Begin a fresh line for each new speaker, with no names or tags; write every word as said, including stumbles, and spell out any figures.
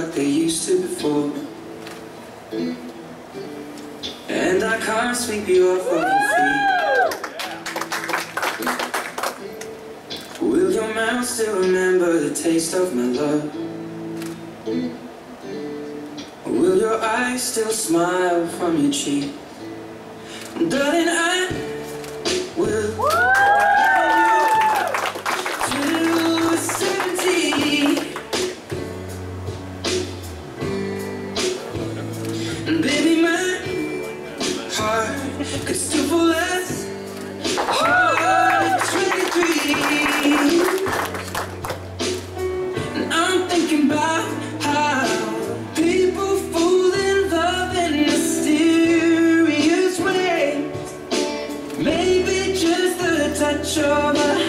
like they used to before. And I can't sweep you off of your feet. Will your mouth still remember the taste of my love? Will your eyes still smile from your cheek? Darling, I will till seventy. And baby, my heart could still fall less hard at twenty-three. And I'm thinking about how people fall in love in mysterious ways. Maybe just the touch of a